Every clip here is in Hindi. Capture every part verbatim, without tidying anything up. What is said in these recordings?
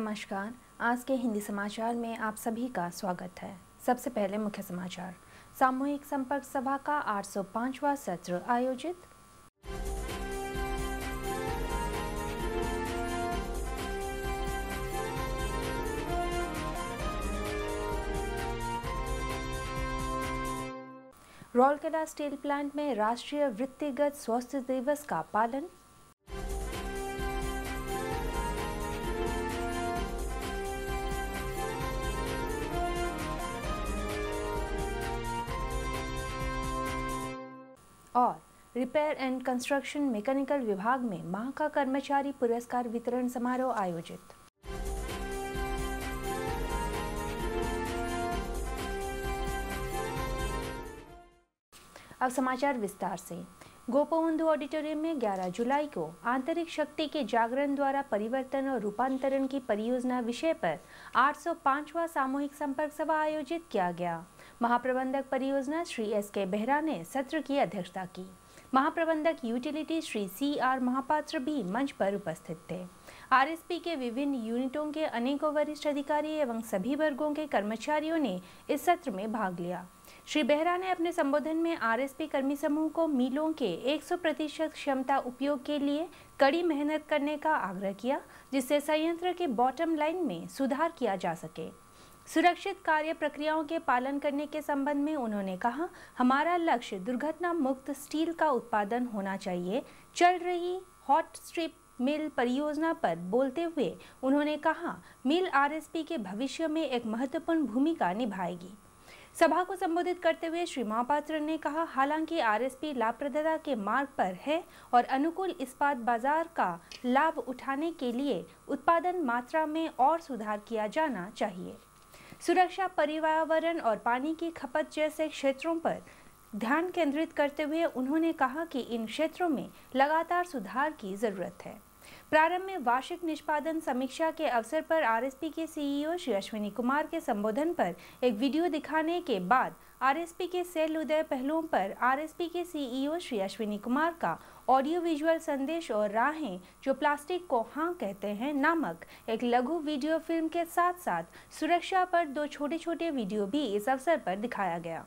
नमस्कार। आज के हिंदी समाचार में आप सभी का स्वागत है। सबसे पहले मुख्य समाचार। सामूहिक संपर्क सभा का आठ सौ पाँचवां सत्र आयोजित। राउरकेला स्टील प्लांट में राष्ट्रीय वृत्तिगत स्वास्थ्य दिवस का पालन। और रिपेयर एंड कंस्ट्रक्शन मैकेनिकल विभाग में माह का कर्मचारी पुरस्कार वितरण समारोह आयोजित। अब समाचार विस्तार से। गोपबंधु ऑडिटोरियम में ग्यारह जुलाई को आंतरिक शक्ति के जागरण द्वारा परिवर्तन और रूपांतरण की परियोजना विषय पर आठ सौ पाँचवां सामूहिक संपर्क सभा आयोजित किया गया। महाप्रबंधक परियोजना श्री एस के बेहरा ने सत्र की अध्यक्षता की। महाप्रबंधक utility Shri C R Mahapatra भी मंच पर उपस्थित थे। आरएसपी के विभिन्न यूनिटों के अनेकों वरिष्ठ अधिकारी एवं सभी वर्गों के कर्मचारियों ने इस सत्र में भाग लिया। श्री बेहरा ने अपने संबोधन में आरएसपी कर्मी समूह को मिलों के सौ प्रतिशत क्षमता उपयोग के लिए कड़ी मेहनत करने का आग्रह किया, जिससे संयंत्र के बॉटम लाइन में सुधार किया जा सके। सुरक्षित कार्य प्रक्रियाओं के पालन करने के संबंध में उन्होंने कहा, हमारा लक्ष्य दुर्घटना मुक्त स्टील का उत्पादन होना चाहिए। चल रही हॉट स्ट्रिप मिल परियोजना पर बोलते हुए उन्होंने कहा, मिल आरएसपी के भविष्य में एक महत्वपूर्ण भूमिका निभाएगी। सभा को संबोधित करते हुए श्री महापात्र ने कहा, हालांकि आरएसपी लाभप्रदता के मार्ग पर है और अनुकूल इस्पात बाजार का लाभ उठाने के लिए उत्पादन मात्रा में और सुधार किया जाना चाहिए। सुरक्षा, पर्यावरण और पानी की खपत जैसे क्षेत्रों पर ध्यान केंद्रित करते हुए उन्होंने कहा कि इन क्षेत्रों में लगातार सुधार की जरूरत है। प्रारंभ में वार्षिक निष्पादन समीक्षा के अवसर पर आरएसपी के सीईओ श्री अश्विनी कुमार के संबोधन पर एक वीडियो दिखाने के बाद आरएसपी के सेल उदय पहलुओं पर आरएसपी के सीईओ श्री अश्विनी कुमार का ऑडियो विजुअल संदेश और राहें जो प्लास्टिक को हाँ कहते हैं नामक एक लघु वीडियो फिल्म के साथ साथ सुरक्षा पर दो छोटे छोटे वीडियो भी इस अवसर पर दिखाया गया।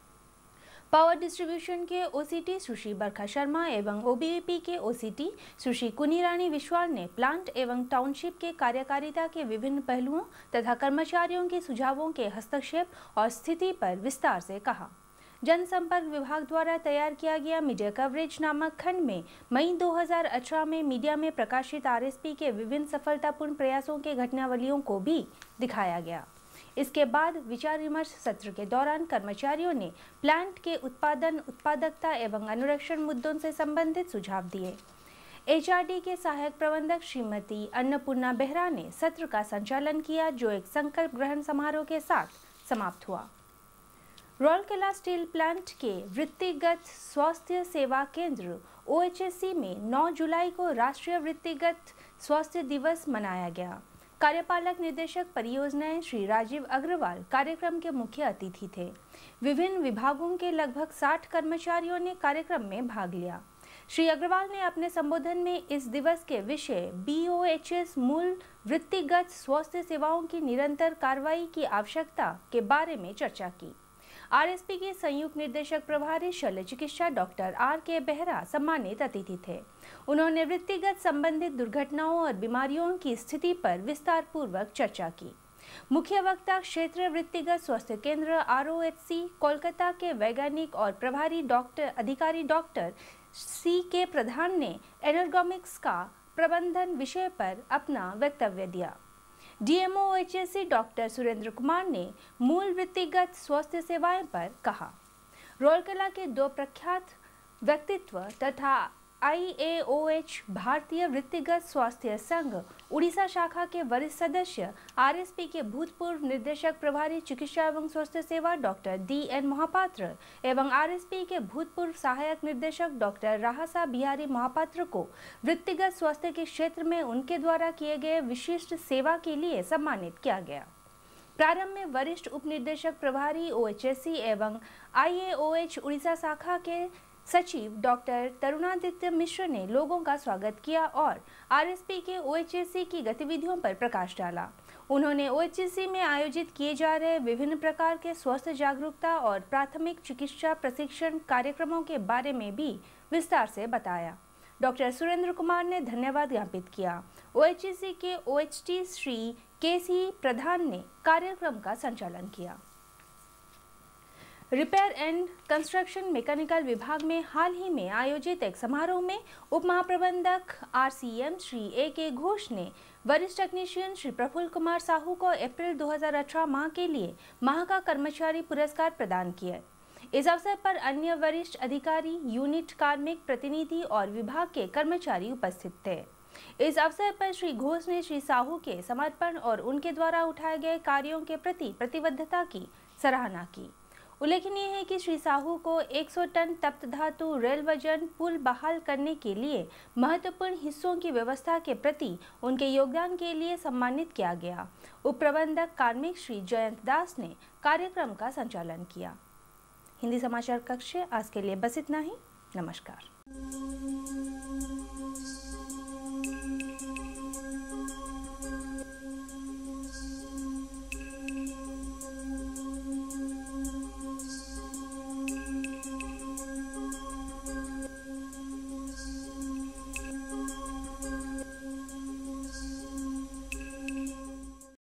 पावर डिस्ट्रीब्यूशन के ओसीटी सुश्री बरखा शर्मा एवं ओबीवीपी के ओसीटी सुश्री कुनीरानी विश्वाल ने प्लांट एवं टाउनशिप के कार्यकारिता के विभिन्न पहलुओं तथा कर्मचारियों के सुझावों के हस्तक्षेप और स्थिति पर विस्तार से कहा। जनसंपर्क विभाग द्वारा तैयार किया गया मीडिया कवरेज नामक खंड में मई दो हज़ार अठारह में मीडिया में प्रकाशित आरएसपी के विभिन्न सफलतापूर्ण प्रयासों के घटनावलियों को भी दिखाया गया। इसके बाद विचार विमर्श सत्र के दौरान कर्मचारियों ने प्लांट के उत्पादन, उत्पादकता एवं अनुरक्षण मुद्दों से संबंधित सुझाव दिए। एचआरडी के सहायक प्रबंधक श्रीमती अन्नपूर्णा बेहरा ने सत्र का संचालन किया, जो एक संकल्प ग्रहण समारोह के साथ समाप्त हुआ। राउरकेला स्टील प्लांट के वृत्तिगत स्वास्थ्य सेवा केंद्र ओएचएससी में नौ जुलाई को राष्ट्रीय वृत्तिगत स्वास्थ्य दिवस मनाया गया। कार्यपालक निदेशक परियोजनाएं श्री राजीव अग्रवाल कार्यक्रम के मुख्य अतिथि थे। विभिन्न विभागों के लगभग साठ कर्मचारियों ने कार्यक्रम में भाग लिया। श्री अग्रवाल ने अपने संबोधन में इस दिवस के विषय बीओएचएस मूल वृत्तिगत स्वास्थ्य सेवाओं की निरंतर कार्रवाई की आवश्यकता के बारे में चर्चा की। आरएसपी के संयुक्त निर्देशक प्रभारी शल्य चिकित्सा डॉक्टर आर के बेहरा सम्मानित अतिथि थे। उन्होंने वृत्तिगत संबंधित दुर्घटनाओं और बीमारियों की स्थिति पर विस्तार पूर्वक चर्चा की। मुख्य वक्ता क्षेत्रीय वृत्तिगत स्वास्थ्य केंद्र आरओएचसी कोलकाता के वैज्ञानिक और प्रभारी डॉक्टर अधिकारी डॉक्टर सी के प्रधान ने एनर्गोमिक्स का प्रबंधन विषय पर अपना वक्तव्य दिया। DMO OHSC doctor Surendra Kumar ने मूल वृत्तिगत स्वास्थ्य सेवाएं पर कहा। राउरकेला के दो प्रख्यात व्यक्तित्व तथा आईएओएच भारतीय वृत्तिगत स्वास्थ्य संघ उड़ीसा शाखा के वरिष्ठ सदस्य आरएसपी के भूतपूर्व निर्देशक प्रभारी चिकित्सा एवं स्वास्थ्य सेवा डॉक्टर डी एन महापात्र एवं आरएसपी के भूतपूर्व सहायक निर्देशक डॉक्टर राहसा बिहारी महापात्र को वृत्तिगत स्वास्थ्य के क्षेत्र में उनके द्वारा किए गए विशिष्ट सेवा के लिए सम्मानित किया गया। प्रारंभ में वरिष्ठ उप निदेशक प्रभारी ओएचएससी एवं आईएओएच उड़ीसा शाखा के सचिव डॉक्टर तरुणादित्य मिश्र ने लोगों का स्वागत किया और आरएसपी के ओएचएससी की गतिविधियों पर प्रकाश डाला। उन्होंने ओएचएससी में आयोजित किए जा रहे विभिन्न प्रकार के स्वास्थ्य जागरूकता और प्राथमिक चिकित्सा प्रशिक्षण कार्यक्रमों के बारे में भी विस्तार से बताया। डॉक्टर सुरेंद्र कुमार ने धन्यवाद ज्ञापित किया। ओएचएससी के ओएचटी श्री के सी प्रधान ने कार्यक्रम का संचालन किया। रिपेयर एंड कंस्ट्रक्शन मैकेनिकल विभाग में हाल ही में आयोजित एक समारोह में उप महाप्रबंधक आरसीएम श्री ए के घोष ने वरिष्ठ टेक्नीशियन श्री प्रफुल्ल कुमार साहू को अप्रैल दो हज़ार अठारह माह के लिए माह का कर्मचारी पुरस्कार प्रदान किए। इस अवसर पर अन्य वरिष्ठ अधिकारी, यूनिट कार्मिक प्रतिनिधि और विभाग के कर्मचारी उपस्थित थे। इस अवसर पर श्री घोष ने श्री साहू के समर्पण और उनके द्वारा उठाए गए कार्यों के प्रति प्रतिबद्धता की सराहना की। उल्लेखनीय है कि श्री साहू को सौ टन तप्त धातु रेल वजन पुल बहाल करने के लिए महत्वपूर्ण हिस्सों की व्यवस्था के प्रति उनके योगदान के लिए सम्मानित किया गया। उप प्रबंधक कार्मिक श्री जयंत दास ने कार्यक्रम का संचालन किया। हिंदी समाचार कक्ष आज के लिए बस इतना ही। नमस्कार।